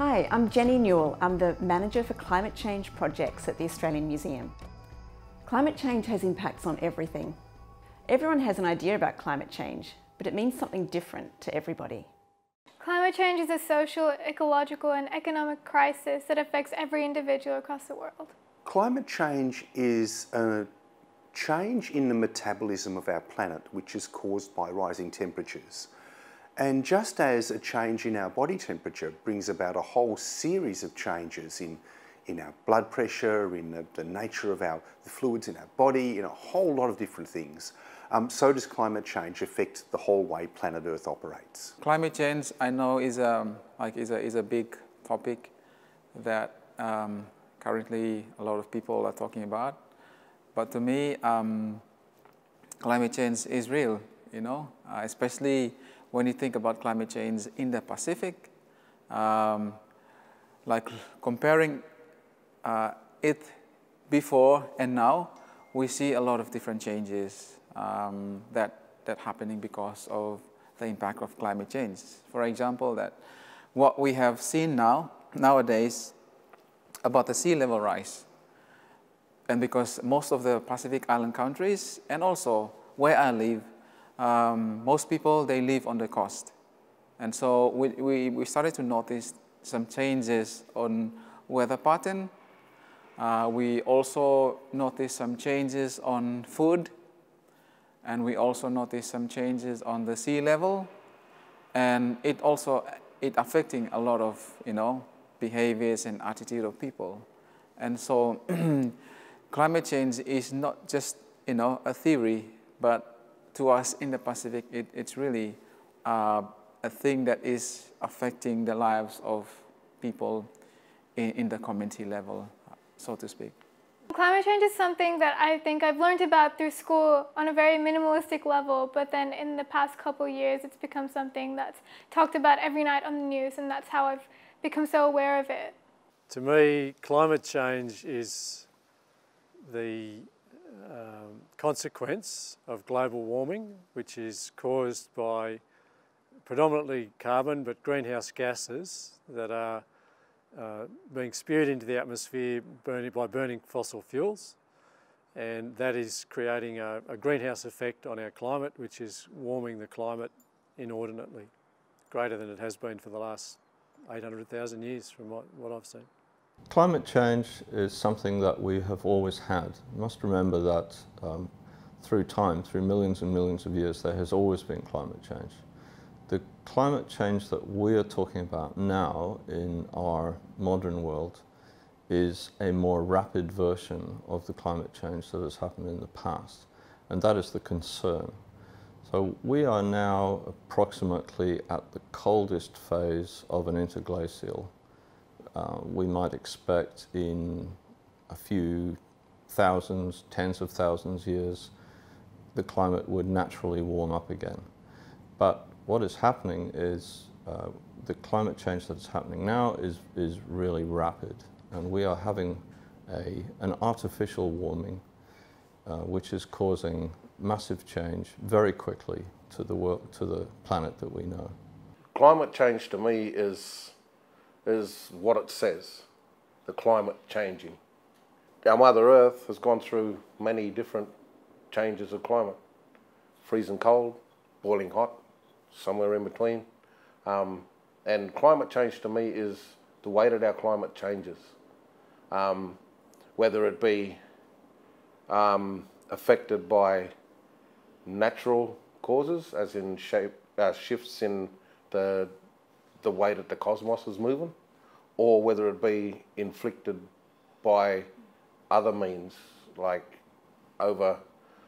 Hi, I'm Jenny Newell. I'm the Manager for Climate Change Projects at the Australian Museum. Climate change has impacts on everything. Everyone has an idea about climate change, but it means something different to everybody. Climate change is a social, ecological and economic crisis that affects every individual across the world. Climate change is a change in the metabolism of our planet, which is caused by rising temperatures. And just as a change in our body temperature brings about a whole series of changes in our blood pressure, in the nature of the fluids in our body, in a whole lot of different things, so does climate change affect the whole way planet Earth operates. Climate change, I know, is a big topic that currently a lot of people are talking about. But to me, climate change is real, you know, especially when you think about climate change in the Pacific. Like comparing it before and now, we see a lot of different changes that happening because of the impact of climate change. For example, that what we have seen nowadays about the sea level rise, and because most of the Pacific Island countries, and also where I live, most people, they live on the coast. And so we started to notice some changes on weather pattern. We also noticed some changes on food, and we also noticed some changes on the sea level, and it affecting a lot of, you know, behaviors and attitude of people. And so climate change is not just, you know, a theory, but to us in the Pacific, it's really a thing that is affecting the lives of people in the community level, so to speak. Climate change is something that I think I've learned about through school on a very minimalistic level, but then in the past couple years, it's become something that's talked about every night on the news, and that's how I've become so aware of it. To me, climate change is the consequence of global warming, which is caused by predominantly carbon, but greenhouse gases that are being spewed into the atmosphere by burning fossil fuels, and that is creating a greenhouse effect on our climate, which is warming the climate inordinately, greater than it has been for the last 800,000 years from what I've seen. Climate change is something that we have always had. You must remember that through time, through millions and millions of years, there has always been climate change. The climate change that we are talking about now in our modern world is a more rapid version of the climate change that has happened in the past, and that is the concern. So we are now approximately at the coldest phase of an interglacial. We might expect in a few thousands, tens of thousands years, the climate would naturally warm up again. But what is happening is the climate change that is happening now is really rapid, and we are having an artificial warming which is causing massive change very quickly to the planet that we know. Climate change to me is what it says, the climate changing. Our Mother Earth has gone through many different changes of climate. Freezing cold, boiling hot, somewhere in between. And climate change to me is the way that our climate changes. Whether it be affected by natural causes, as in shifts in the way that the cosmos is moving, or whether it be inflicted by other means, like over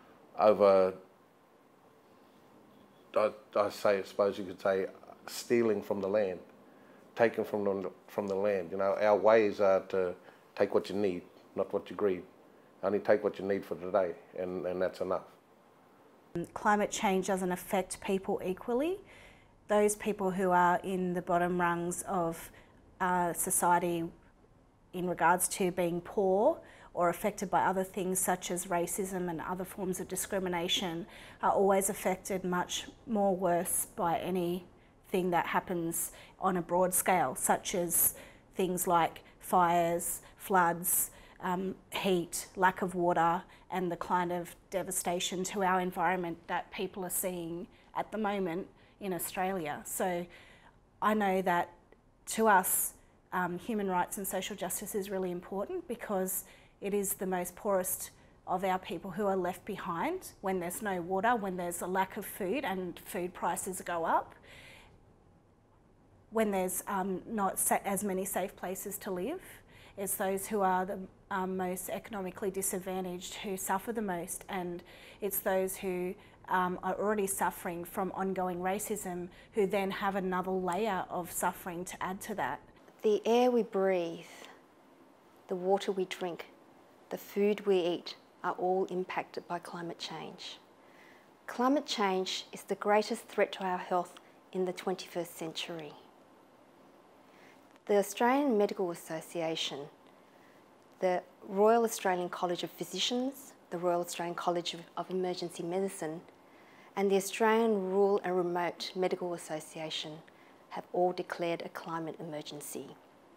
I suppose you could say, stealing from the land, taken from the land. You know, our ways are to take what you need, not what you greed. Only take what you need for today, and that's enough. Climate change doesn't affect people equally. Those people who are in the bottom rungs of society in regards to being poor or affected by other things such as racism and other forms of discrimination are always affected much more worse by any thing that happens on a broad scale, such as things like fires, floods, heat, lack of water, and the kind of devastation to our environment that people are seeing at the moment in Australia. So I know that to us, human rights and social justice is really important because it is the most poorest of our people who are left behind when there's no water, when there's a lack of food and food prices go up, when there's not as many safe places to live. It's those who are the most economically disadvantaged who suffer the most, and it's those who are already suffering from ongoing racism who then have another layer of suffering to add to that. The air we breathe, the water we drink, the food we eat are all impacted by climate change. Climate change is the greatest threat to our health in the 21st century. The Australian Medical Association, the Royal Australian College of Physicians, the Royal Australian College of Emergency Medicine, and the Australian Rural and Remote Medical Association have all declared a climate emergency.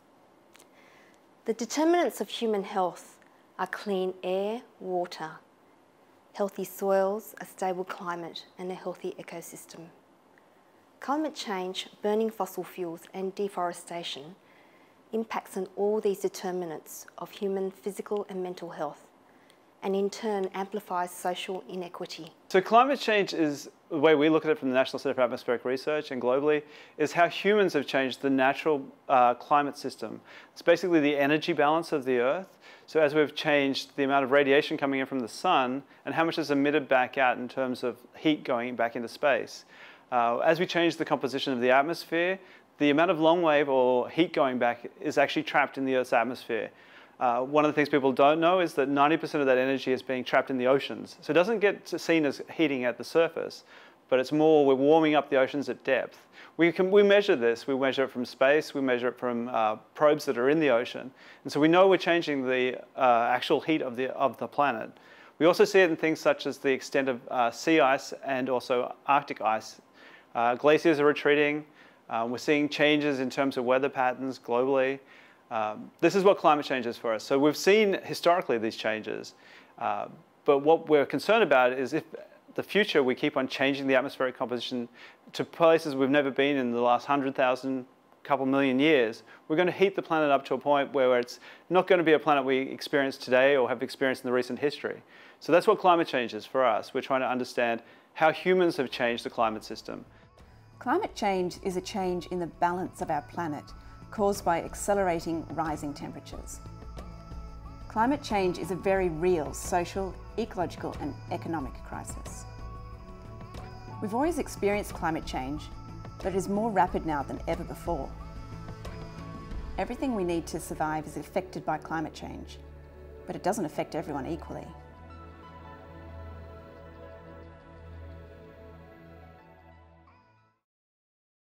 The determinants of human health are clean air, water, healthy soils, a stable climate, and a healthy ecosystem. Climate change, burning fossil fuels, and deforestation impacts on all these determinants of human physical and mental health, and in turn amplifies social inequity. So climate change is, the way we look at it from the National Centre for Atmospheric Research and globally, is how humans have changed the natural climate system. It's basically the energy balance of the Earth. So as we've changed the amount of radiation coming in from the sun and how much is emitted back out in terms of heat going back into space. As we change the composition of the atmosphere, the amount of long wave or heat going back is actually trapped in the Earth's atmosphere. One of the things people don't know is that 90% of that energy is being trapped in the oceans. So it doesn't get seen as heating at the surface, but it's more we're warming up the oceans at depth. We measure this. We measure it from space. We measure it from probes that are in the ocean. And so we know we're changing the actual heat of the planet. We also see it in things such as the extent of sea ice and also Arctic ice. Glaciers are retreating. We're seeing changes in terms of weather patterns globally. This is what climate change is for us. So we've seen historically these changes, but what we're concerned about is if the future we keep on changing the atmospheric composition to places we've never been in the last 100,000, couple million years, we're going to heat the planet up to a point where it's not going to be a planet we experience today or have experienced in the recent history. So that's what climate change is for us. We're trying to understand how humans have changed the climate system. Climate change is a change in the balance of our planet caused by accelerating rising temperatures. Climate change is a very real social, ecological and economic crisis. We've always experienced climate change, but it is more rapid now than ever before. Everything we need to survive is affected by climate change, but it doesn't affect everyone equally.